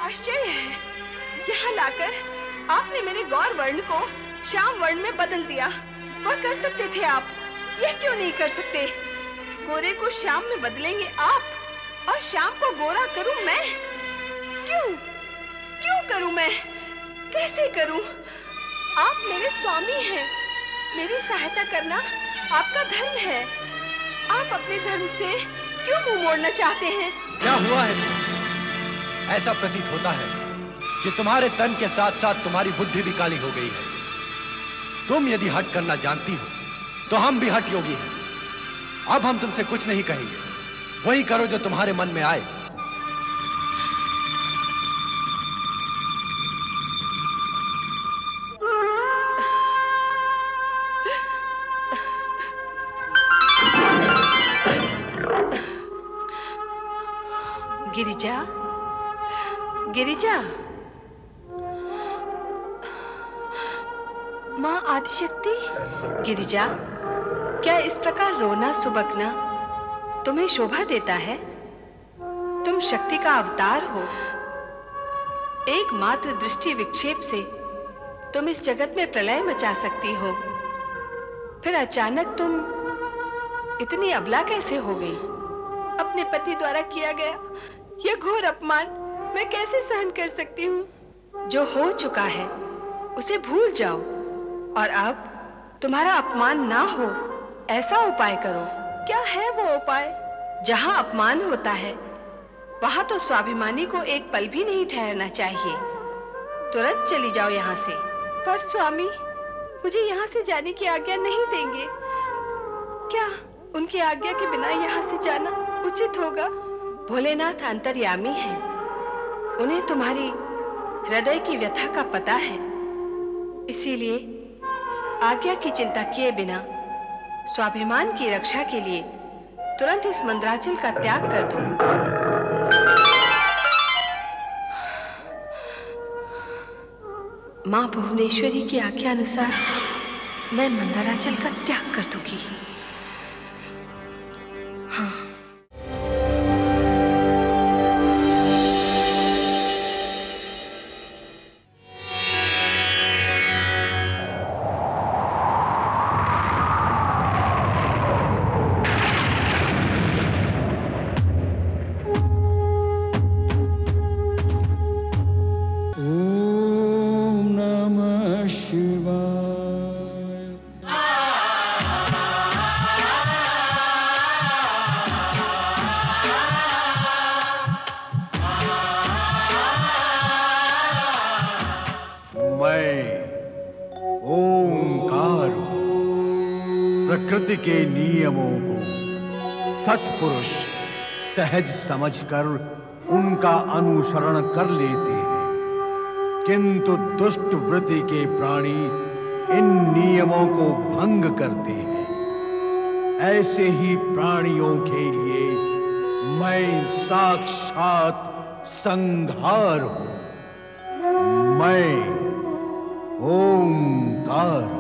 आश्चर्य है, यहाँ लाकर आपने मेरे गौर वर्ण को श्याम वर्ण में बदल दिया। वह कर सकते थे आप, यह क्यों नहीं कर सकते? गोरे को श्याम में बदलेंगे आप और श्याम को गोरा करूं मैं? क्यों करूं मैं? कैसे करूं? आप मेरे स्वामी हैं, मेरी सहायता करना आपका धर्म है। आप अपने धर्म से क्यों मुंह मोड़ना चाहते हैं? क्या हुआ है तुम्हें? ऐसा प्रतीत होता है कि तुम्हारे तन के साथ साथ तुम्हारी बुद्धि भी काली हो गई है। तुम यदि हठ करना जानती हो तो हम भी हठ योगी हैं। अब हम तुमसे कुछ नहीं कहेंगे, वही करो जो तुम्हारे मन में आए। गिरिजा, गिरिजा, माँ आदिशक्ति। गिरिजा, क्या इस प्रकार रोना सुबकना तुम्हें शोभा देता है? तुम शक्ति का अवतार हो। एकमात्र दृष्टि विक्षेप से तुम इस जगत में प्रलय मचा सकती हो, फिर अचानक तुम इतनी अबला कैसे हो गई? अपने पति द्वारा किया गया यह घोर अपमान मैं कैसे सहन कर सकती हूँ? जो हो चुका है उसे भूल जाओ और अब तुम्हारा अपमान ना हो ऐसा उपाय करो। क्या है वो उपाय? जहाँ अपमान होता है वहाँ तो स्वाभिमानी को एक पल भी नहीं ठहरना चाहिए। तुरंत चली जाओ यहाँ से। पर स्वामी मुझे यहाँ से जाने की आज्ञा नहीं देंगे। क्या उनकी आज्ञा के बिना यहाँ से जाना उचित होगा? भोलेनाथ अंतर्यामी हैं, उन्हें तुम्हारी हृदय की व्यथा का पता है, इसीलिए आज्ञा की चिंता किए बिना स्वाभिमान की रक्षा के लिए तुरंत इस मंदराचल का त्याग कर दो। मां भुवनेश्वरी की आज्ञा अनुसार मैं मंदराचल का त्याग कर दूंगी। हाँ। प्रकृति के नियमों को सत्पुरुष सहज समझकर उनका अनुसरण कर लेते हैं, किंतु दुष्ट वृत्ति के प्राणी इन नियमों को भंग करते हैं। ऐसे ही प्राणियों के लिए मैं साक्षात संहार हूं। मैं ओंकार हूं।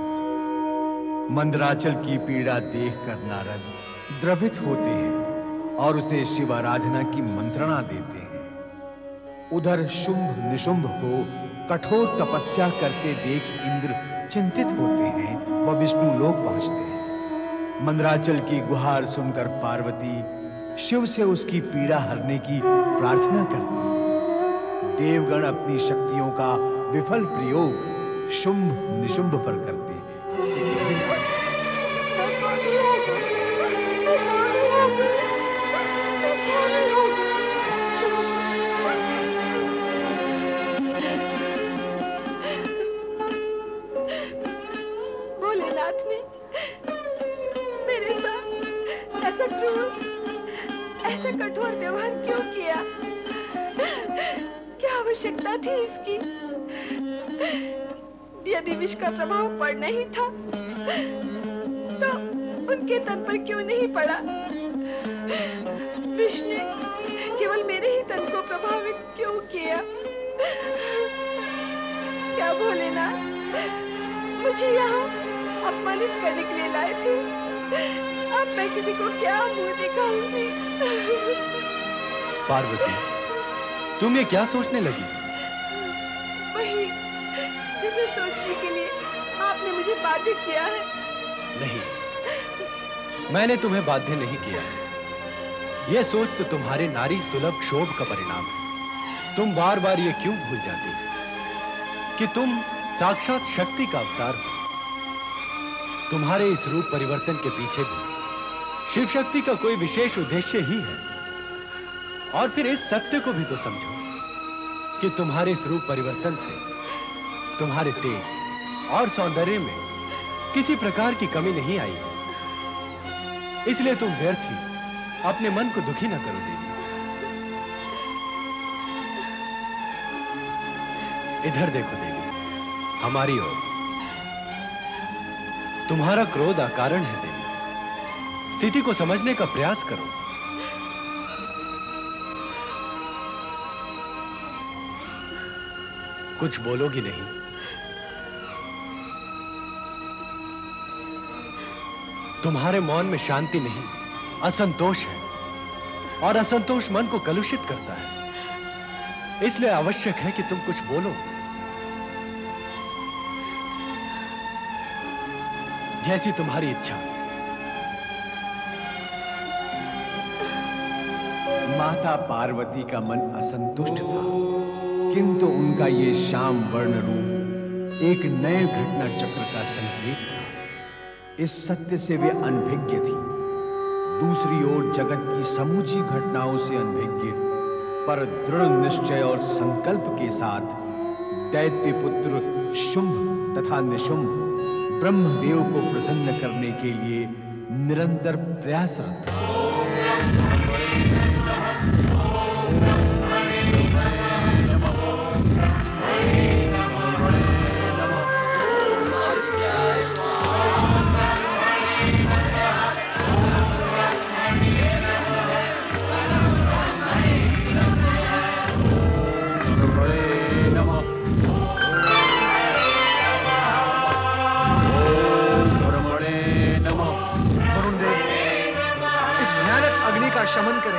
मंदराचल की पीड़ा देखकर नारद द्रवित होते हैं और उसे शिवाराधना की मंत्रणा देते हैं। उधर शुंभ निशुंभ को कठोर तपस्या करते देख इंद्र चिंतित होते हैं व विष्णु लोक पहुंचते हैं। मंदराचल की गुहार सुनकर पार्वती शिव से उसकी पीड़ा हरने की प्रार्थना करती है। देवगण अपनी शक्तियों का विफल प्रयोग शुंभ निशुंभ पर करते हैं। भोलेनाथ ने मेरे साथ ऐसा क्रूर, ऐसा कठोर व्यवहार क्यों किया? क्या आवश्यकता थी इसकी? यदि विष का प्रभाव पड़ना ही था तो उनके तन पर क्यों नहीं पड़ा? विष ने केवल मेरे ही तन को प्रभावित क्यों किया? क्या भोलेनाथ मुझे यहाँ अपमानित करने के लिए लाए थे? अब मैं किसी को क्या मुंह दिखाऊंगी? पार्वती, तुम ये क्या सोचने लगी? वही जिसे सोचने के लिए आपने मुझे बाध्य किया है। नहीं, मैंने तुम्हें बाध्य नहीं किया। यह सोच तो तुम्हारे नारी सुलभ क्षोभ का परिणाम है। तुम बार बार ये क्यों भूल जाती कि तुम साक्षात शक्ति का अवतार हो? तुम्हारे इस रूप परिवर्तन के पीछे भी शिव शक्ति का कोई विशेष उद्देश्य ही है। और फिर इस सत्य को भी तो समझो कि तुम्हारे इस रूप परिवर्तन से तुम्हारे तेज और सौंदर्य में किसी प्रकार की कमी नहीं आई। इसलिए तुम व्यर्थ ही अपने मन को दुखी न करो देवी। इधर देखो देवी, हमारी ओर। तुम्हारा क्रोध अकारण है देवी। स्थिति को समझने का प्रयास करो। कुछ बोलोगी नहीं? तुम्हारे मौन में शांति नहीं, असंतोष है। और असंतोष मन को कलुषित करता है। इसलिए आवश्यक है कि तुम कुछ बोलो। जैसी तुम्हारी इच्छा। माता पार्वती का मन असंतुष्ट था, किंतु उनका ये श्याम वर्ण रूप एक नए घटना चक्र का संकेत था। इस सत्य से वे अनभिज्ञ थी। दूसरी ओर जगत की समूची घटनाओं से अनभिज्ञ, पर दृढ़ निश्चय और संकल्प के साथ दैत्य पुत्र शुंभ तथा निशुंभ ब्रह्मदेव को प्रसन्न करने के लिए निरंतर प्रयासरत थे। शमन करें।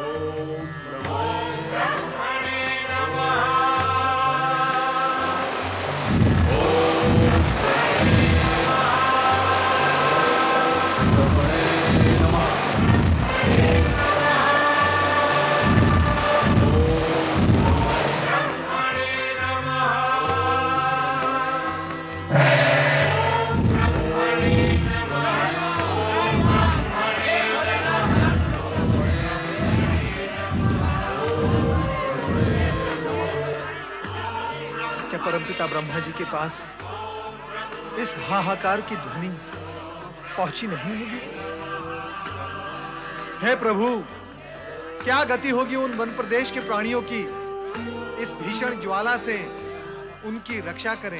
परमपिता ब्रह्मा जी के पास इस हाहाकार की ध्वनि पहुंची नहीं होगी? हे प्रभु, क्या गति होगी उन वन प्रदेश के प्राणियों की? इस भीषण ज्वाला से उनकी रक्षा करें।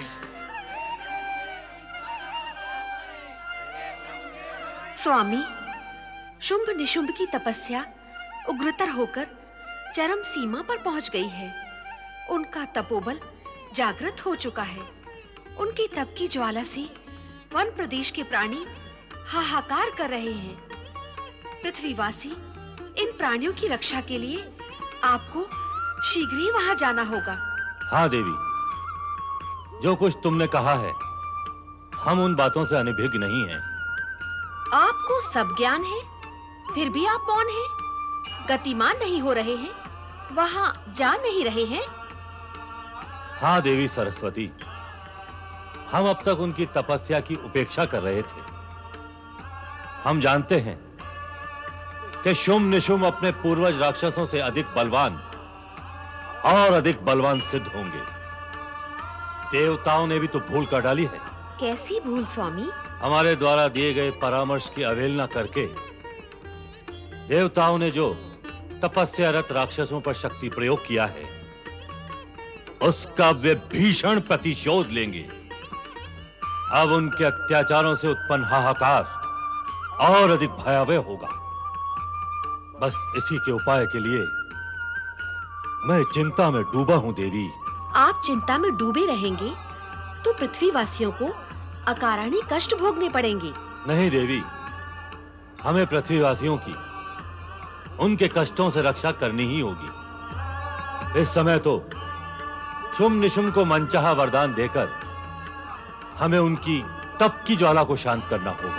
स्वामी, शुंभ निशुंभ की तपस्या उग्रतर होकर चरम सीमा पर पहुंच गई है। उनका तपोबल जागृत हो चुका है। उनकी तप की ज्वाला से वन प्रदेश के प्राणी हाहाकार कर रहे हैं। पृथ्वीवासी, इन प्राणियों की रक्षा के लिए आपको शीघ्र ही वहां जाना होगा। हाँ देवी, जो कुछ तुमने कहा है, हम उन बातों से अनभिज्ञ नहीं हैं। आपको सब ज्ञान है, फिर भी आप मौन हैं, गतिमान नहीं हो रहे हैं, वहां जा नहीं रहे हैं। हाँ देवी सरस्वती, हम अब तक उनकी तपस्या की उपेक्षा कर रहे थे। हम जानते हैं कि शुंभ निशुंभ अपने पूर्वज राक्षसों से अधिक बलवान और अधिक बलवान सिद्ध होंगे। देवताओं ने भी तो भूल कर डाली है। कैसी भूल स्वामी? हमारे द्वारा दिए गए परामर्श की अवहेलना करके देवताओं ने जो तपस्यारत राक्षसों पर शक्ति प्रयोग किया है, उसका वे भीषण प्रतिशोध लेंगे। अब उनके अत्याचारों से उत्पन्न हाहाकार और अधिक भयावह होगा। बस इसी के उपाय के लिए मैं चिंता में डूबा हूं देवी। आप चिंता में डूबे रहेंगे तो पृथ्वीवासियों को अकारण कष्ट भोगने पड़ेंगे। नहीं देवी, हमें पृथ्वीवासियों की उनके कष्टों से रक्षा करनी ही होगी। इस समय तो शुम्भ निशुम्भ को मनचाहा वरदान देकर हमें उनकी तप की ज्वाला को शांत करना होगा।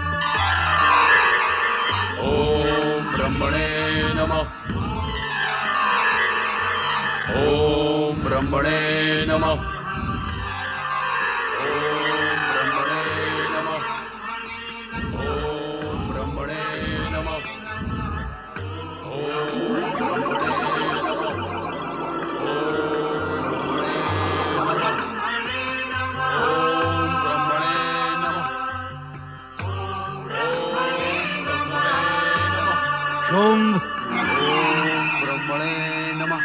ओम ब्रह्मणे नमः। ओम ब्रह्मणे नमः। शुम्भ। ओम ब्रह्मणे नमः।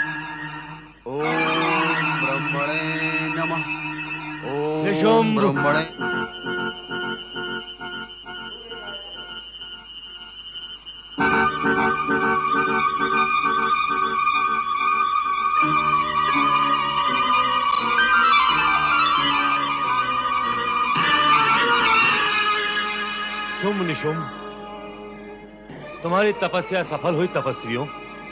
ओम ब्रह्मणे नमः। ओम निशुम्भ। ब्रह्मणे। शुम्भ निशुम्भ, तुम्हारी तपस्या सफल हुई तपस्वियों।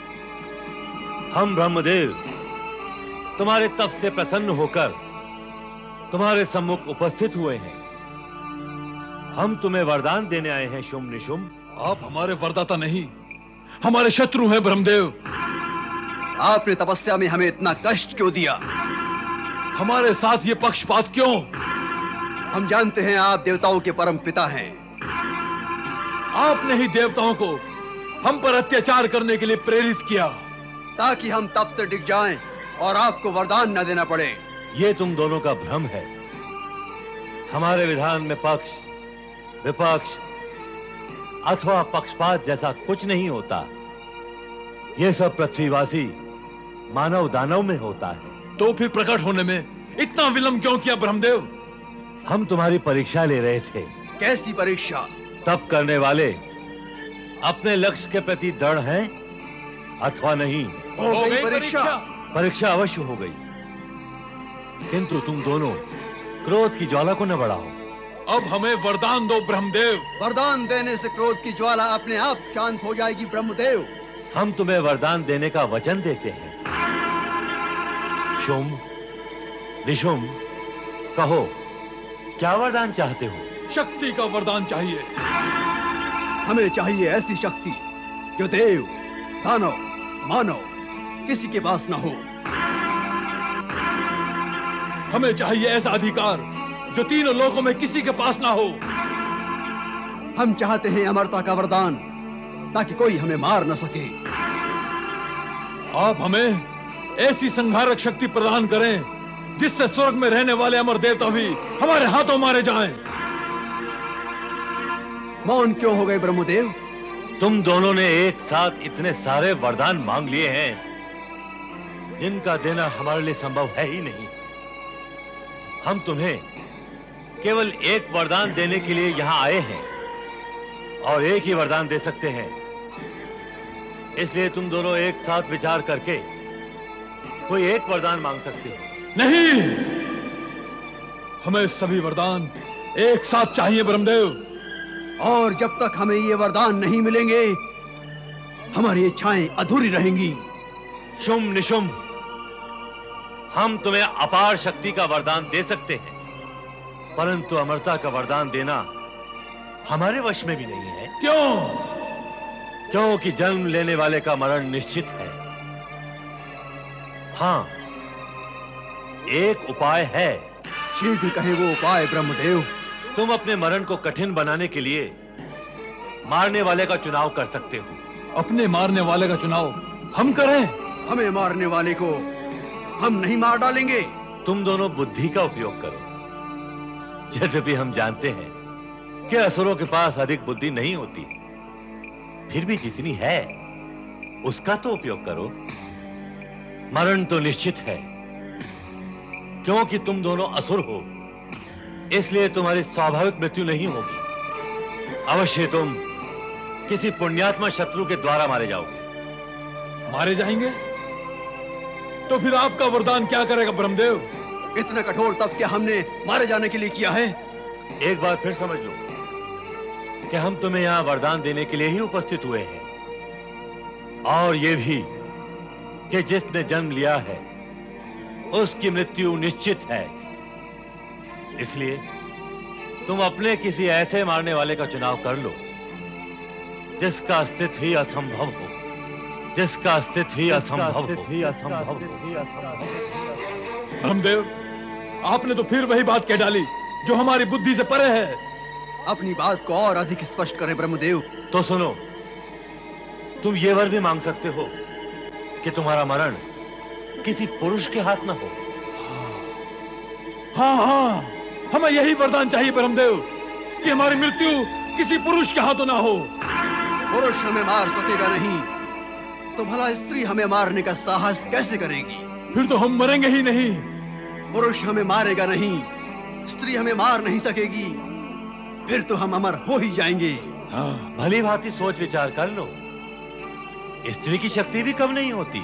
हम ब्रह्मदेव तुम्हारे तप से प्रसन्न होकर तुम्हारे सम्मुख उपस्थित हुए हैं। हम तुम्हें वरदान देने आए हैं शुम्भ निशुम्भ। आप हमारे वरदाता नहीं, हमारे शत्रु हैं ब्रह्मदेव। आपने तपस्या में हमें इतना कष्ट क्यों दिया? हमारे साथ ये पक्षपात क्यों? हम जानते हैं आप देवताओं के परम पिता हैं। आपने ही देवताओं को हम पर अत्याचार करने के लिए प्रेरित किया, ताकि हम तप से डिग जाएं और आपको वरदान न देना पड़े। ये तुम दोनों का भ्रम है। हमारे विधान में पक्ष, विपक्ष अथवा पक्षपात जैसा कुछ नहीं होता। ये सब पृथ्वीवासी मानव दानव में होता है। तो फिर प्रकट होने में इतना विलंब क्यों किया ब्रह्मदेव? हम तुम्हारी परीक्षा ले रहे थे। कैसी परीक्षा? तप करने वाले अपने लक्ष्य के प्रति दृढ़ हैं अथवा नहीं। हो गई परीक्षा? परीक्षा अवश्य हो गई, किंतु तुम दोनों क्रोध की ज्वाला को न बढ़ाओ। अब हमें वरदान दो ब्रह्मदेव। वरदान देने से क्रोध की ज्वाला अपने आप शांत हो जाएगी ब्रह्मदेव। हम तुम्हें वरदान देने का वचन देते हैं। शुम्भ निशुम्भ, कहो क्या वरदान चाहते हो? शक्ति का वरदान चाहिए। हमें चाहिए ऐसी शक्ति जो देव, दानव, मानव किसी के पास न हो। हमें चाहिए ऐसा अधिकार जो तीनों लोकों में किसी के पास ना हो। हम चाहते हैं अमरता का वरदान, ताकि कोई हमें मार न सके। आप हमें ऐसी संहारक शक्ति प्रदान करें जिससे स्वर्ग में रहने वाले अमर देवता भी हमारे हाथों मारे जाएं। मौन क्यों हो गए ब्रह्मदेव? तुम दोनों ने एक साथ इतने सारे वरदान मांग लिए हैं जिनका देना हमारे लिए संभव है ही नहीं। हम तुम्हें केवल एक वरदान देने के लिए यहां आए हैं और एक ही वरदान दे सकते हैं। इसलिए तुम दोनों एक साथ विचार करके कोई एक वरदान मांग सकते हो। नहीं, हमें सभी वरदान एक साथ चाहिए ब्रह्मदेव। और जब तक हमें ये वरदान नहीं मिलेंगे, हमारी इच्छाएं अधूरी रहेंगी। शुम्भ निशुम्भ, हम तुम्हें अपार शक्ति का वरदान दे सकते हैं, परंतु अमरता का वरदान देना हमारे वश में भी नहीं है। क्यों? क्योंकि जन्म लेने वाले का मरण निश्चित है। हाँ, एक उपाय है। शीघ्र कहें वो उपाय ब्रह्मदेव। तुम अपने मरण को कठिन बनाने के लिए मारने वाले का चुनाव कर सकते हो। अपने मारने वाले का चुनाव हम करें? हमें मारने वाले को हम नहीं मार डालेंगे। तुम दोनों बुद्धि का उपयोग करो। यद्यपि हम जानते हैं कि असुरों के पास अधिक बुद्धि नहीं होती, फिर भी जितनी है उसका तो उपयोग करो। मरण तो निश्चित है, क्योंकि तुम दोनों असुर हो, इसलिए तुम्हारी स्वाभाविक मृत्यु नहीं होगी। अवश्य तुम किसी पुण्यात्मा शत्रु के द्वारा मारे जाओगे। मारे जाएंगे? तो फिर आपका वरदान क्या करेगा ब्रह्मदेव? इतना कठोर तप क्या हमने मारे जाने के लिए किया है? एक बार फिर समझ लो कि हम तुम्हें यहां वरदान देने के लिए ही उपस्थित हुए हैं, और ये भी कि जिसने जन्म लिया है उसकी मृत्यु निश्चित है। इसलिए तुम अपने किसी ऐसे मारने वाले का चुनाव कर लो जिसका अस्तित्व ही असंभव हो, जिसका अस्तित्व ही असंभव हो। ब्रह्मदेव, आपने तो फिर वही बात कह डाली जो हमारी बुद्धि से परे है। अपनी बात को और अधिक स्पष्ट करें ब्रह्मदेव। तो सुनो, तुम ये वर भी मांग सकते हो कि तुम्हारा मरण किसी पुरुष के हाथ न हो। हाँ, हमें यही वरदान चाहिए ब्रह्मदेव कि हमारी मृत्यु किसी पुरुष के हाथों ना हो। पुरुष हमें मार सकेगा नहीं तो भला स्त्री हमें मारने का साहस कैसे करेगी? फिर तो हम मरेंगे ही नहीं। पुरुष हमें मारेगा नहीं, स्त्री हमें मार नहीं सकेगी, फिर तो हम अमर हो ही जाएंगे। हाँ, भली भांति सोच विचार कर लो, स्त्री की शक्ति भी कम नहीं होती।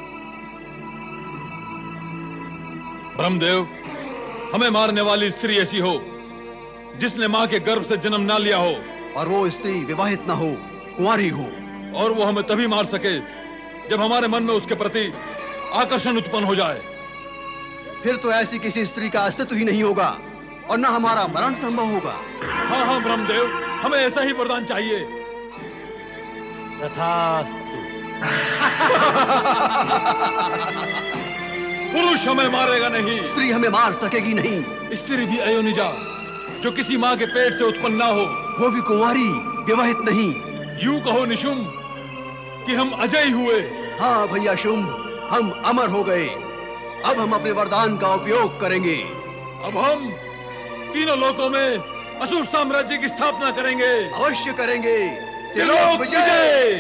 ब्रह्मदेव, हमें मारने वाली स्त्री ऐसी हो जिसने मां के गर्भ से जन्म ना लिया हो, और वो स्त्री विवाहित ना हो, कुंवारी हो, और वो हमें तभी मार सके जब हमारे मन में उसके प्रति आकर्षण उत्पन्न हो जाए। फिर तो ऐसी किसी स्त्री का अस्तित्व ही नहीं होगा और न हमारा मरण संभव होगा। हाँ हाँ ब्रह्मदेव, हमें ऐसा ही वरदान चाहिए। तथास्तु। पुरुष हमें मारेगा नहीं, स्त्री हमें मार सकेगी नहीं। स्त्री भी अयोनिजा जो किसी माँ के पेट से उत्पन्न ना हो, वो भी कुंवारी, विवाहित नहीं। यूं कहो निशुंभ कि हम अजय हुए। हाँ भैया शुंभ, हम अमर हो गए। अब हम अपने वरदान का उपयोग करेंगे। अब हम तीनों लोकों में असुर साम्राज्य की स्थापना करेंगे। अवश्य करेंगे। त्रिलोक विजय।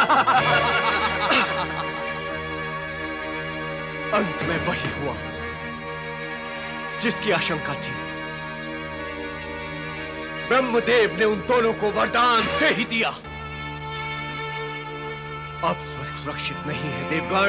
अंत में वही हुआ जिसकी आशंका थी। ब्रह्मदेव ने उन दोनों को वरदान दे ही दिया। अब स्वर्ग सुरक्षित नहीं है देवगण,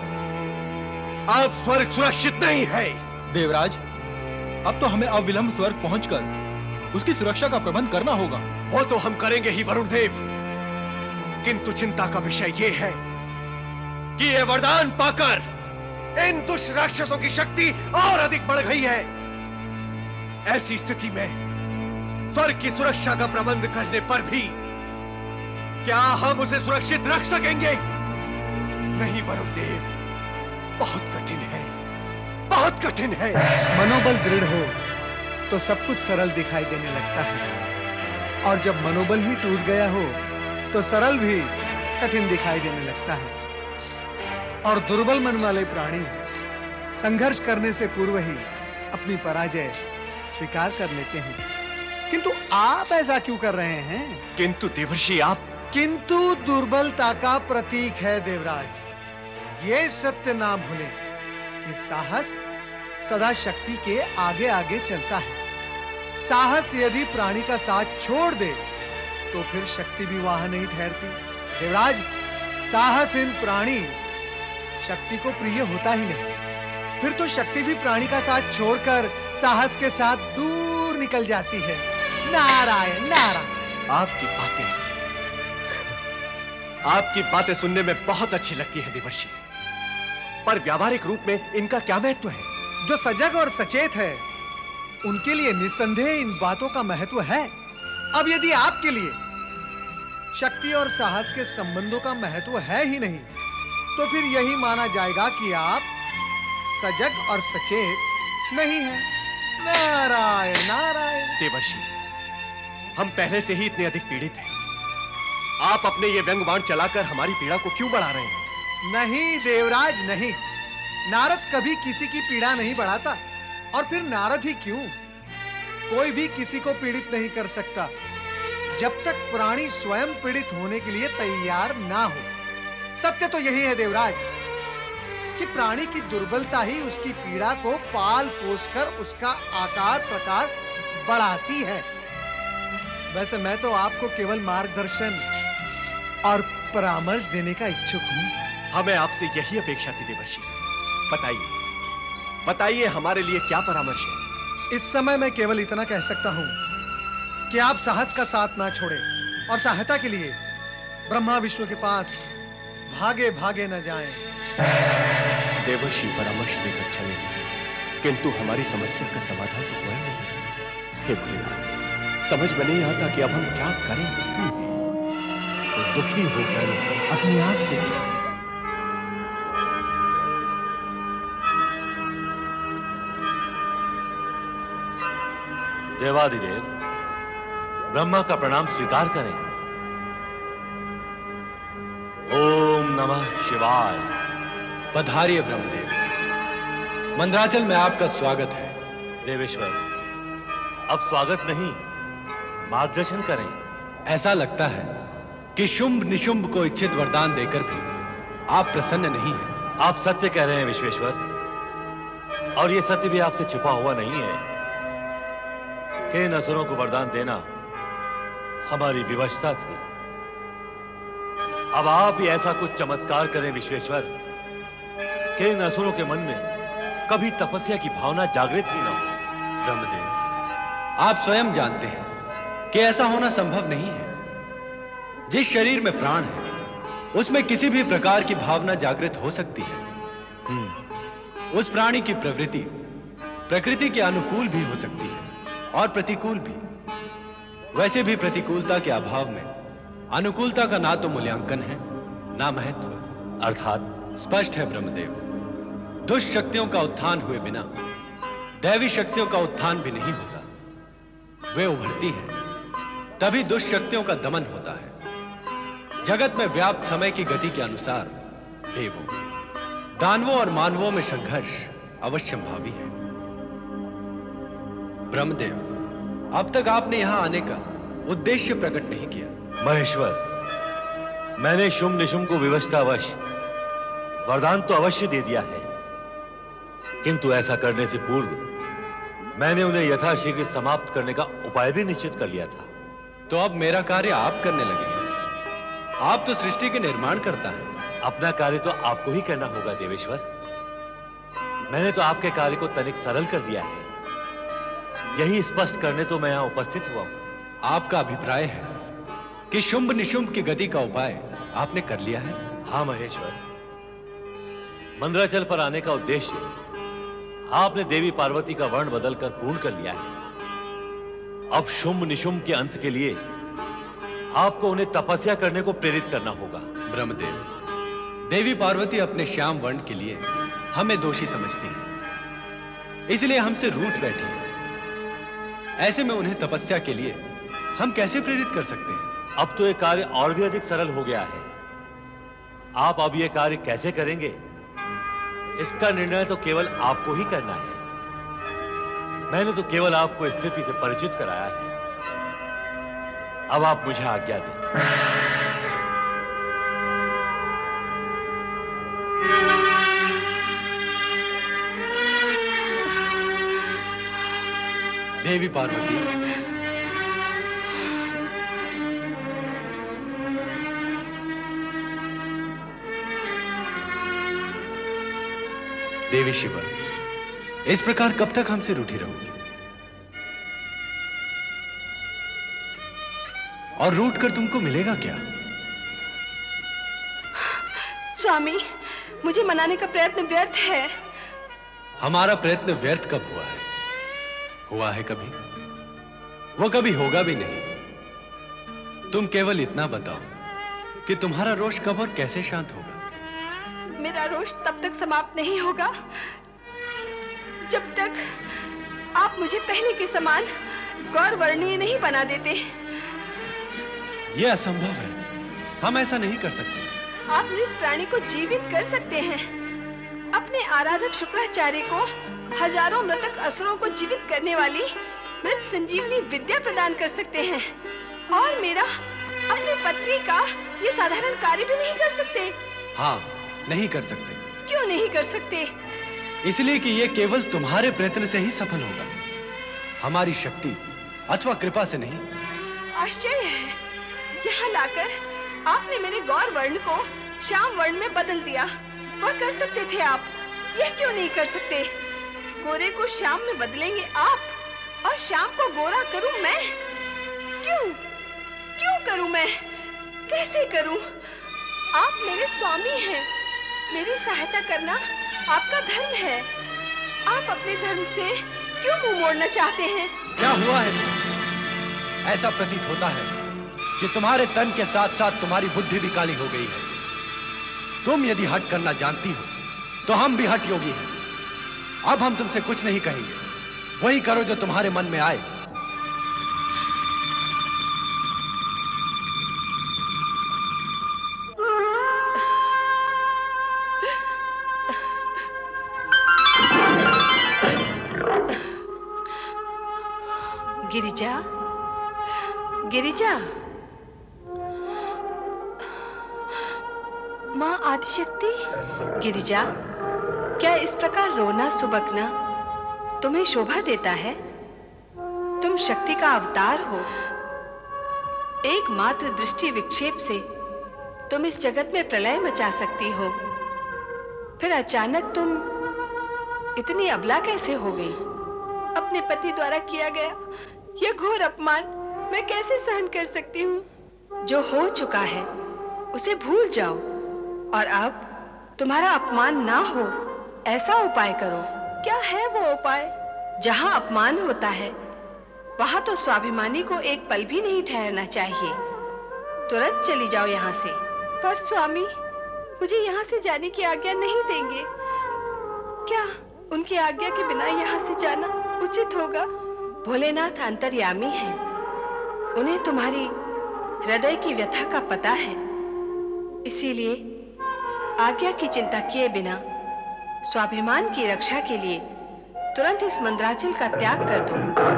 अब स्वर्ग सुरक्षित नहीं है। देवराज, अब तो हमें अविलंब स्वर्ग पहुंचकर उसकी सुरक्षा का प्रबंध करना होगा। वो तो हम करेंगे ही वरुण देव, किंतु चिंता का विषय ये है कि ये वरदान पाकर इन दुष्ट राक्षसों की शक्ति और अधिक बढ़ गई है। ऐसी स्थिति में स्वर्ग की सुरक्षा का प्रबंध करने पर भी क्या हम उसे सुरक्षित रख सकेंगे? नहीं वरुण देव, बहुत कठिन है, बहुत कठिन है। मनोबल दृढ़ हो तो सब कुछ सरल दिखाई देने लगता है, और जब मनोबल ही टूट गया हो तो सरल भी कठिन दिखाई देने लगता है। और दुर्बल मन वाले प्राणी संघर्ष करने से पूर्व ही अपनी पराजय स्वीकार कर लेते हैं। किंतु आप ऐसा क्यों कर रहे हैं? किंतु देवर्षि आप किंतु दुर्बलता का प्रतीक है देवराज। ये सत्य ना भूलें कि साहस सदा शक्ति के आगे आगे चलता है। साहस यदि प्राणी का साथ छोड़ दे तो फिर शक्ति भी वहां नहीं ठहरती। देवराज, साहसहीन प्राणी शक्ति को प्रिय होता ही नहीं। फिर तो शक्ति भी प्राणी का साथ छोड़कर साहस के साथ दूर निकल जाती है। नारायण नारायण। आपकी बातें सुनने में बहुत अच्छी लगती है देवर्षि, पर व्यावहारिक रूप में इनका क्या महत्व है? जो सजग और सचेत है उनके लिए निस्संदेह इन बातों का महत्व है। अब यदि आपके लिए शक्ति और साहस के संबंधों का महत्व है ही नहीं, तो फिर यही माना जाएगा कि आप सजग और सचेत नहीं हैं। नारायण नारायण। देवर्षि, हम पहले से ही इतने अधिक पीड़ित हैं। आप अपने ये व्यंग बाण चलाकर हमारी पीड़ा को क्यों बढ़ा रहे हैं? नहीं देवराज नहीं, नारद कभी किसी की पीड़ा नहीं बढ़ाता। और फिर नारद ही क्यों, कोई भी किसी को पीड़ित नहीं कर सकता जब तक प्राणी स्वयं पीड़ित होने के लिए तैयार ना हो। सत्य तो यही है देवराज कि प्राणी की दुर्बलता ही उसकी पीड़ा को पाल पोसकर उसका आकार प्रकार बढ़ाती है। वैसे मैं तो आपको केवल मार्गदर्शन और परामर्श देने का इच्छुक हूं। हमें आपसे यही अपेक्षा थी देवर्षि। बताइए बताइए, हमारे लिए क्या परामर्श है? इस समय मैं केवल इतना कह सकता हूं कि आप साहस का साथ ना छोड़ें और सहायता के लिए ब्रह्मा विष्णु के पास भागे भागे न जाएं। देवर्षि परामर्श देकर चले गए, किंतु हमारी समस्या का समाधान तो हुआ ही नहीं। हे भोलेनाथ, समझ में नहीं आता कि अब हम क्या करें। तो दुखी होकर अपने आप से देवाधिदेव, ब्रह्मा का प्रणाम स्वीकार करें। ओम नमः शिवाय। पधारिए ब्रह्मदेव, मंदराचल में आपका स्वागत है। देवेश्वर, अब स्वागत नहीं, मार्गदर्शन करें। ऐसा लगता है कि शुंभ निशुंभ को इच्छित वरदान देकर भी आप प्रसन्न नहीं हैं। आप सत्य कह रहे हैं विश्वेश्वर, और यह सत्य भी आपसे छिपा हुआ नहीं है कि इन असुरों को वरदान देना हमारी विवशता थी। अब आप ही ऐसा कुछ चमत्कार करें विश्वेश्वर कि इन असुरों के मन में कभी तपस्या की भावना जागृत ही ना हो। ब्रह्मदेव, आप स्वयं जानते हैं कि ऐसा होना संभव नहीं है। जिस शरीर में प्राण है, उसमें किसी भी प्रकार की भावना जागृत हो सकती है। उस प्राणी की प्रवृत्ति प्रकृति के अनुकूल भी हो सकती है और प्रतिकूल भी। वैसे भी प्रतिकूलता के अभाव में अनुकूलता का ना तो मूल्यांकन है, ना महत्व। अर्थात स्पष्ट है ब्रह्मदेव, दुष्ट शक्तियों का उत्थान हुए बिना दैवी शक्तियों का उत्थान भी नहीं होता। वे उभरती हैं, तभी दुष्ट शक्तियों का दमन होता है। जगत में व्याप्त समय की गति के अनुसार देवों, दानवों और मानवों में संघर्ष अवश्यंभावी है। ब्रह्मदेव, अब तक आपने यहां आने का उद्देश्य प्रकट नहीं किया। महेश्वर, मैंने शुंभ निशुंभ को विवशतावश वरदान तो अवश्य दे दिया है, किंतु ऐसा करने से पूर्व मैंने उन्हें यथाशीघ्र समाप्त करने का उपाय भी निश्चित कर लिया था। तो अब मेरा कार्य आप करने लगे हैं। आप तो सृष्टि के निर्माण करता है। अपना कार्य तो आपको ही करना होगा देवेश्वर। मैंने तो आपके कार्य को तनिक सरल कर दिया है, यही स्पष्ट करने तो मैं यहां उपस्थित हुआ हूं। आपका अभिप्राय है कि शुंभ निशुंभ की गति का उपाय आपने कर लिया है? हाँ महेश्वर, मंदराचल पर आने का उद्देश्य आपने देवी पार्वती का वर्ण बदलकर पूर्ण कर लिया है। अब शुंभ निशुंभ के अंत के लिए आपको उन्हें तपस्या करने को प्रेरित करना होगा। ब्रह्मदेव, देवी पार्वती अपने श्याम वर्ण के लिए हमें दोषी समझती है, इसलिए हमसे रूठ बैठी है। ऐसे में उन्हें तपस्या के लिए हम कैसे प्रेरित कर सकते हैं? अब तो यह कार्य और भी अधिक सरल हो गया है। आप अब यह कार्य कैसे करेंगे, इसका निर्णय तो केवल आपको ही करना है। मैंने तो केवल आपको स्थिति से परिचित कराया है। अब आप मुझे आज्ञा दें। देवी पार्वती, देवी शिवा, इस प्रकार कब तक हमसे रूठी रहोगी? और रूठ कर तुमको मिलेगा क्या? स्वामी, मुझे मनाने का प्रयत्न व्यर्थ है। हमारा प्रयत्न व्यर्थ कब हुआ है? हुआ है कभी? वो कभी होगा भी नहीं। तुम केवल इतना बताओ कि तुम्हारा रोष कब और कैसे शांत होगा? मेरा रोष तब तक समाप्त नहीं होगा जब तक आप मुझे पहले के समान गौरवर्णीय नहीं बना देते। यह असंभव है, हम ऐसा नहीं कर सकते। आप मृत प्राणी को जीवित कर सकते हैं। अपने आराधक शुक्राचार्य को हजारों मृतक असुरों को जीवित करने वाली मृत संजीवनी विद्या प्रदान कर सकते हैं। और मेरा अपनी पत्नी का ये साधारण कार्य भी नहीं कर सकते। हाँ, नहीं कर सकते। क्यों नहीं कर सकते? इसलिए कि ये केवल तुम्हारे प्रयत्न से ही सफल होगा, हमारी शक्ति अथवा कृपा से नहीं। आश्चर्य है, यहाँ लाकर आपने मेरे गौर वर्ण को श्याम वर्ण में बदल दिया। वह कर सकते थे आप, यह क्यों नहीं कर सकते? गोरे को श्याम में बदलेंगे आप और श्याम को गोरा करूं मैं? क्यों? क्यों करूं मैं? कैसे करूं? आप मेरे स्वामी हैं। मेरी सहायता करना आपका धर्म है। आप अपने धर्म से क्यों मुंह मोड़ना चाहते हैं? क्या हुआ है तुम्हें? ऐसा प्रतीत होता है कि तुम्हारे तन के साथ साथ तुम्हारी बुद्धि भी काली हो गई है। तुम यदि हठ करना जानती हो तो हम भी हठ योगी हैं। अब हम तुमसे कुछ नहीं कहेंगे, वही करो जो तुम्हारे मन में आए। गिरिजा, गिरिजा, माँ आदिशक्ति। गिरिजा, क्या इस प्रकार रोना सुबकना तुम्हें शोभा देता है? तुम शक्ति का अवतार हो। एकमात्र दृष्टि विक्षेप से तुम इस जगत में प्रलय मचा सकती हो। फिर अचानक तुम इतनी अबला कैसे हो गई? अपने पति द्वारा किया गया यह घोर अपमान मैं कैसे सहन कर सकती हूँ? जो हो चुका है उसे भूल जाओ और अब तुम्हारा अपमान ना हो ऐसा उपाय करो। क्या है वो उपाय? जहाँ अपमान होता है वहां तो स्वाभिमानी को एक पल भी नहीं ठहरना चाहिए। तुरंत चली जाओ यहाँ से। पर स्वामी मुझे यहाँ से जाने की आज्ञा नहीं देंगे। क्या उनकी आज्ञा के बिना यहाँ से जाना उचित होगा? भोलेनाथ अंतर्यामी हैं। उन्हें तुम्हारी हृदय की व्यथा का पता है। इसीलिए आज्ञा की चिंता किए बिना स्वाभिमान की रक्षा के लिए तुरंत इस मंदराचल का त्याग कर दो।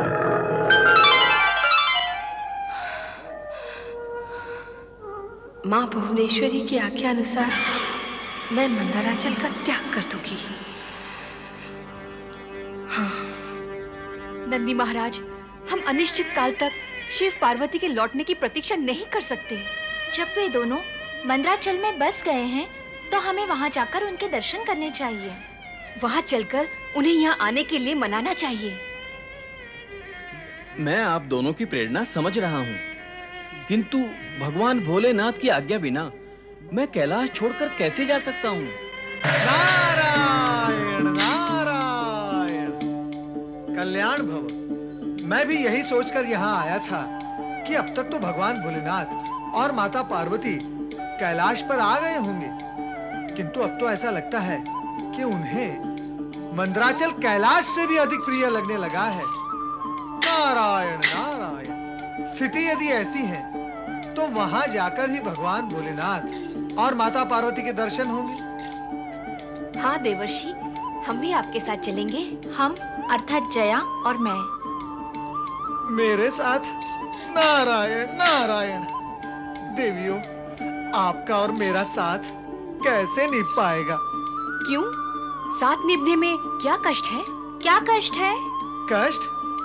मां भुवनेश्वरी की आज्ञा अनुसार मैं मंदराचल का त्याग कर दूंगी। हाँ। नंदी महाराज, हम अनिश्चित काल तक शिव पार्वती के लौटने की प्रतीक्षा नहीं कर सकते। जब वे दोनों मंदराचल में बस गए हैं तो हमें वहां जाकर उनके दर्शन करने चाहिए। वहां चलकर उन्हें यहाँ आने के लिए मनाना चाहिए। मैं आप दोनों की प्रेरणा समझ रहा हूँ, किंतु भगवान भोलेनाथ की आज्ञा बिना मैं कैलाश छोड़कर कैसे जा सकता हूँ? नारायण नारायण, कल्याण भव। मैं भी यही सोचकर यहाँ आया था कि अब तक तो भगवान भोलेनाथ और माता पार्वती कैलाश पर आ गए होंगे, किंतु अब तो ऐसा लगता है कि उन्हें मंदराचल कैलाश से भी अधिक प्रिय लगने लगा है। नारायण नारायण, स्थिति यदि ऐसी है तो वहां जाकर ही भगवान भोलेनाथ और माता पार्वती के दर्शन होंगे। हाँ देवर्षि, हम भी आपके साथ चलेंगे। हम अर्थात जया और मैं। मेरे साथ? नारायण नारायण। देवियों, आपका और मेरा साथ कैसे निभ पाएगा? क्यों? साथ निभने में क्या कष्ट है? क्या कष्ट है? कष्ट?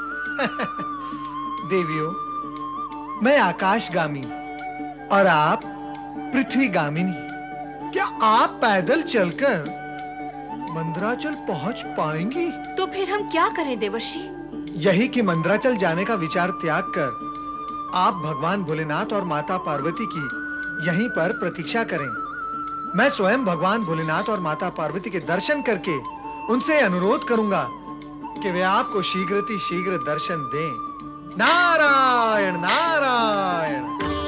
देवियों, मैं आकाशगामी और आप पृथ्वीगामिनी। क्या आप पैदल चलकर मंदराचल पहुंच पाएंगी? तो फिर हम क्या करें देवर्षि? यही कि मंदराचल जाने का विचार त्याग कर आप भगवान भोलेनाथ और माता पार्वती की यहीं पर प्रतीक्षा करें। मैं स्वयं भगवान भोलेनाथ और माता पार्वती के दर्शन करके उनसे अनुरोध करूंगा कि वे आपको शीघ्र दर्शन दें। नारायण नारायण।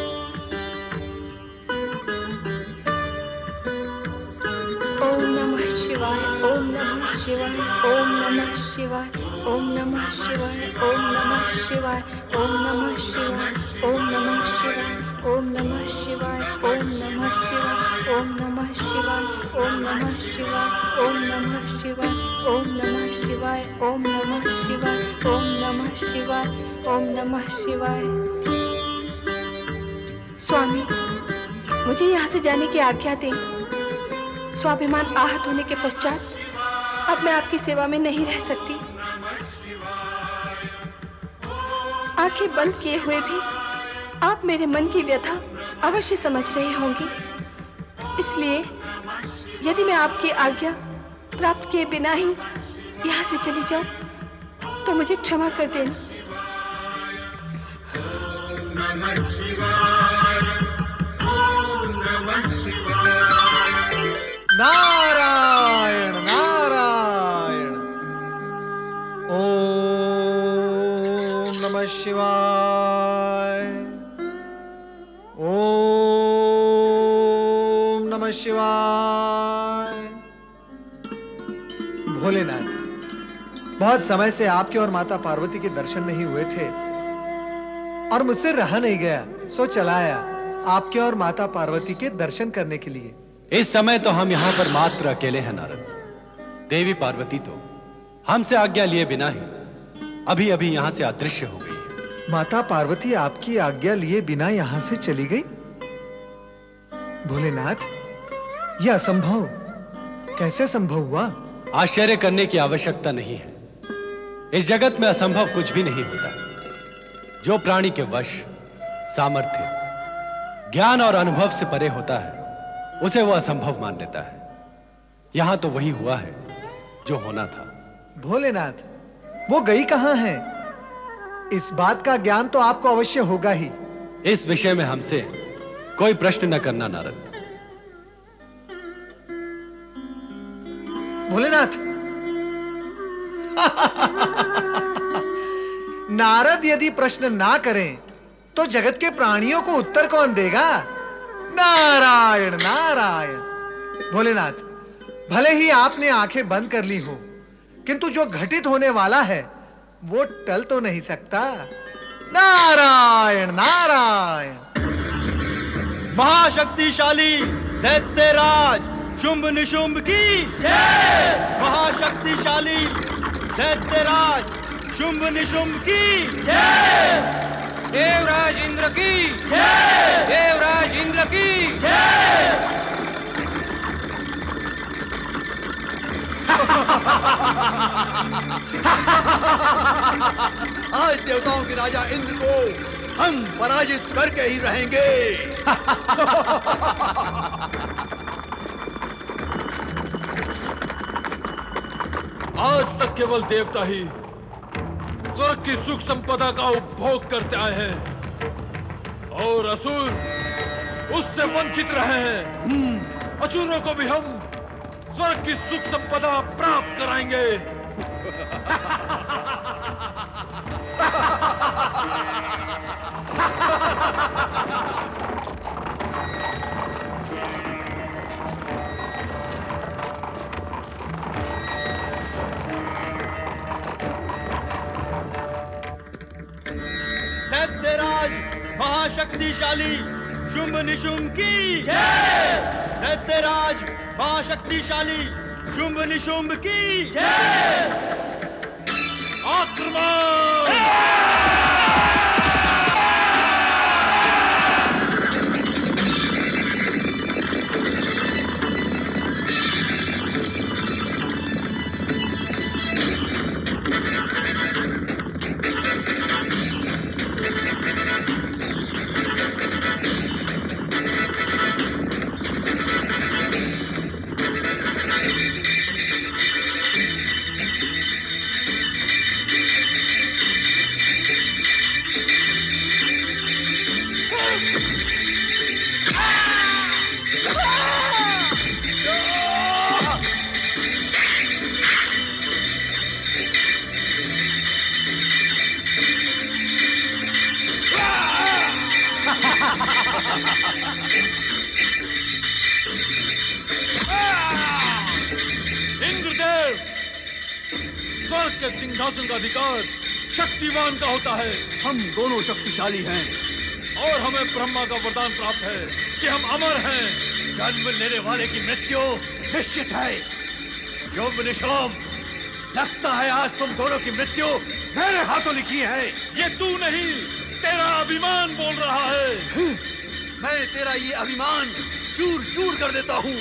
ओम नमः शिवाय, ओम नमः शिवाय, ओम नमः शिवाय, ओम नमः शिवाय, ओम नमः शिवाय, ओम नमः शिवाय, ओम नमः शिवाय, ओम नमः शिवाय, ओम नमः शिवाय, ओम नमः शिवाय, ओम नमः शिवाय, ओम नमः शिवाय, ओम नमः शिवाय, ओम नमः शिवाय, ओम नमः शिवाय, ओम नमः शिवाय। स्वामी, मुझे यहाँ से जाने की आज्ञा दें। स्वाभिमान आहत होने के पश्चात अब मैं आपकी सेवा में नहीं रह सकती। आंखें बंद किए हुए भी आप मेरे मन की व्यथा अवश्य समझ रहे होंगे। इसलिए यदि मैं आपकी आज्ञा प्राप्त किए बिना ही यहाँ से चली जाऊं तो मुझे क्षमा कर देना। ओम नमः शिवाय, ओम नमः शिवाय। नारायण नारायण। ओम नमः शिवाय, ओम नमः शिवाय। भोलेनाथ, बहुत समय से आपके और माता पार्वती के दर्शन नहीं हुए थे और मुझसे रहा नहीं गया, सो चला आया आपके और माता पार्वती के दर्शन करने के लिए। इस समय तो हम यहाँ पर मात्र अकेले हैं नारद। देवी पार्वती तो हमसे आज्ञा लिए बिना ही अभी अभी यहाँ से अदृश्य हो गई है। माता पार्वती आपकी आज्ञा लिए बिना यहाँ से चली गई? भोलेनाथ, यह असंभव कैसे संभव हुआ? आश्चर्य करने की आवश्यकता नहीं है। इस जगत में असंभव कुछ भी नहीं होता। जो प्राणी के वश, सामर्थ्य, ज्ञान और अनुभव से परे होता है उसे वो असंभव मान लेता है। यहां तो वही हुआ है जो होना था। भोलेनाथ, वो गई कहां है? इस बात का ज्ञान तो आपको अवश्य होगा ही। इस विषय में हमसे कोई प्रश्न न करना नारद। भोलेनाथ, नारद यदि प्रश्न ना करें तो जगत के प्राणियों को उत्तर कौन देगा? नारायण नारायण। भोलेनाथ, भले ही आपने आंखें बंद कर ली हो, किंतु जो घटित होने वाला है वो टल तो नहीं सकता। नारायण नारायण। महाशक्तिशाली दैत्यराज शुंभ निशुंभ की जय। महाशक्तिशाली दैत्यराज शुंभ निशुंभ की जय। देवराज इंद्र की जय। देवराज इंद्र की जय। आज देवताओं के राजा इंद्र को हम पराजित करके ही रहेंगे। आज तक केवल देवता ही स्वर्ग की सुख संपदा का उपभोग करते आए हैं और असुर उससे वंचित रहे हैं। असुरों को भी हम स्वर्ग की सुख संपदा प्राप्त कराएंगे। दैत्यराज महाशक्तिशाली शुंभ निशुंभ की जय। दैत्यराज महाशक्तिशाली शुंभ निशुंभ की जय। आक्रमण। इंद्रदेव, स्वर्ग के सिंहासन का अधिकार शक्तिवान का होता है। हम दोनों शक्तिशाली हैं और हमें ब्रह्मा का वरदान प्राप्त है कि हम अमर हैं। जन्म लेने वाले की मृत्यु निश्चित है। शुंभ निशुंभ, लगता है आज तुम दोनों की मृत्यु मेरे हाथों लिखी है। ये तू नहीं, तेरा अभिमान बोल रहा है। मैं तेरा ये अभिमान चूर चूर कर देता हूँ।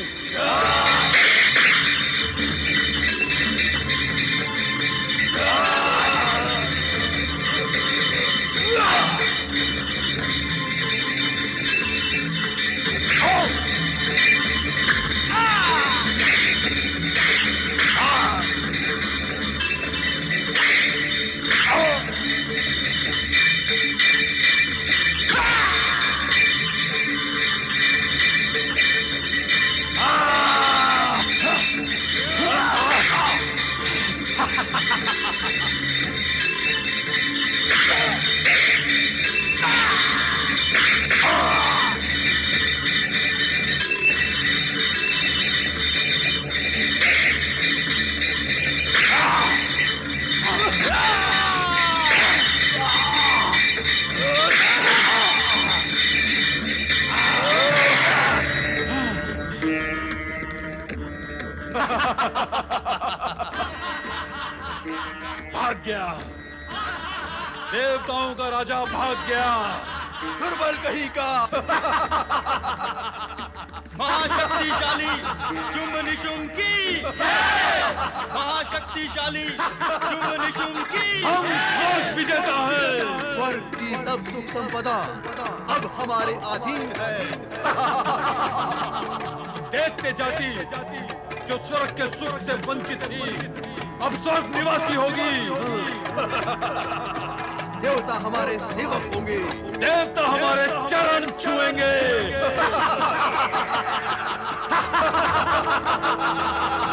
भाग गया। देवताओं का राजा भाग गया। दुर्बल कहीं का। महाशक्तिशाली शुंभ निशुंभ की महाशक्तिशाली शुंभ निशुंभ की। हम स्वर्ग विजेता है। स्वर्ग की सब सुख संपदा अब हमारे अधीन है। दैत्य जाति जो स्वर्ग के सुख से वंचित थी अब स्वर्ग निवासी होगी। देवता हमारे सेवक होंगे। देवता हमारे चरण छुएंगे।